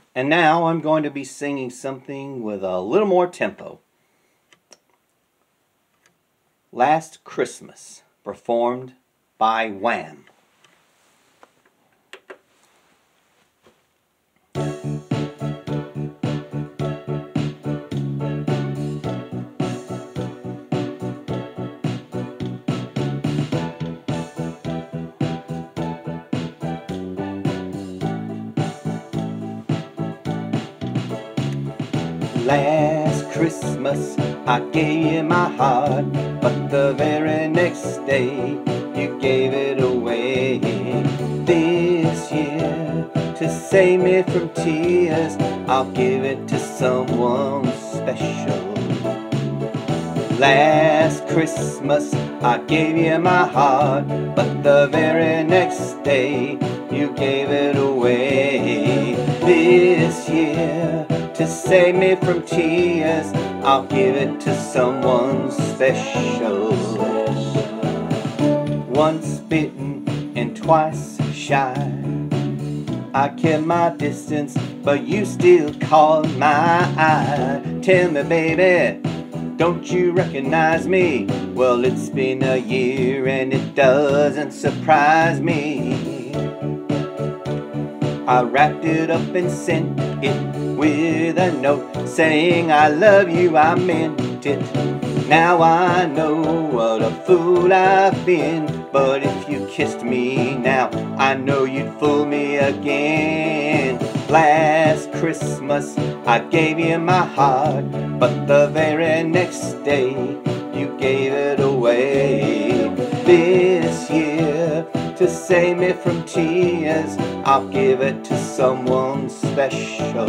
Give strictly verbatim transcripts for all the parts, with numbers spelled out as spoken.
And now I'm going to be singing something with a little more tempo. Last Christmas, performed by Wham! Last Christmas I gave you my heart, but the very next day you gave it away. This year, to save me from tears, I'll give it to someone special. Last Christmas I gave you my heart, but the very next day you gave it away. This year, to save me from tears, I'll give it to someone special. Once bitten and twice shy, I kept my distance, but you still caught my eye. Tell me, baby, don't you recognize me? Well, it's been a year and it doesn't surprise me. I wrapped it up and sent it with a note saying I love you, I meant it. Now I know what a fool I've been, but if you kissed me now, I know you'd fool me again. Last Christmas I gave you my heart, but the very next day you gave it away. This year, to save me from tears, I'll give it to someone special.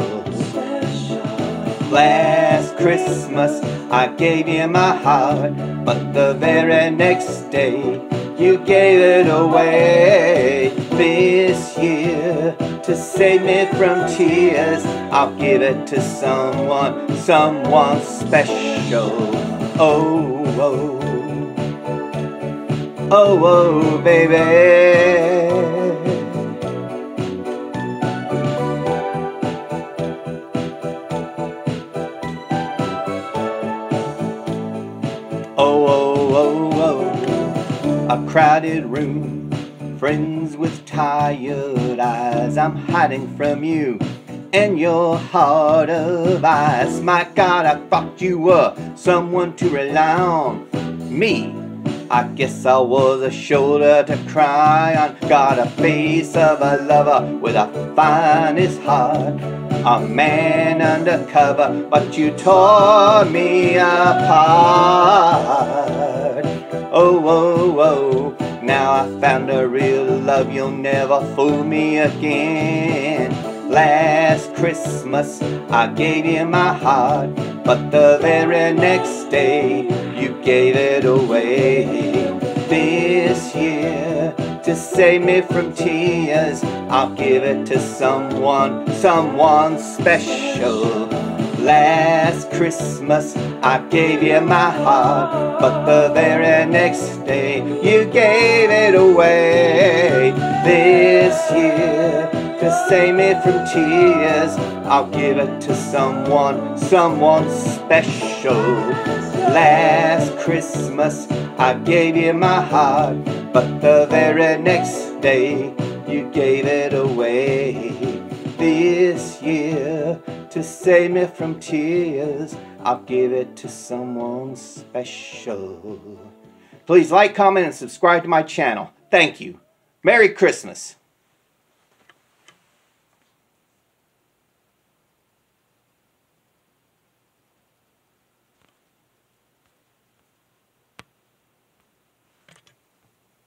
Last Christmas I gave you my heart, but the very next day you gave it away. This year, to save me from tears, I'll give it to someone, someone special. Oh, oh, oh, oh, baby. Oh, oh, oh, oh, a crowded room, friends with tired eyes. I'm hiding from you and your heart of ice. My God, I thought you were someone to rely on. Me, I guess I was a shoulder to cry on. Got a face of a lover with a finest heart, a man undercover, but you tore me apart. Oh, oh, oh, now I found a real love, you'll never fool me again. Last Christmas I gave you my heart, but the very next day you gave it away. This year, to save me from tears, I'll give it to someone, someone special. Last Christmas I gave you my heart, but the very next day you gave it away. This year, to save me from tears, I'll give it to someone, someone special. Last Christmas I gave you my heart, but the very next day you gave it away. This year, to save me from tears, I'll give it to someone special. Please like, comment, and subscribe to my channel. Thank you. Merry Christmas.